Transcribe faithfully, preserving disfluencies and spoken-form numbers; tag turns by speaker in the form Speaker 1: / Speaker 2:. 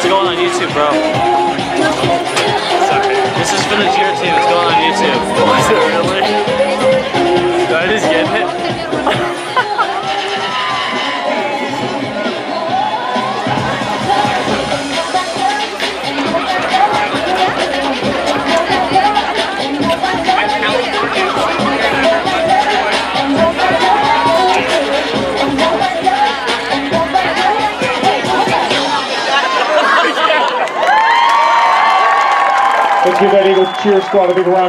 Speaker 1: going on YouTube, bro. Sorry. This is for the Cheer team. It's going on YouTube.
Speaker 2: Was it really? Did I just get it?
Speaker 3: Let's give that Eagles cheer squad a big round.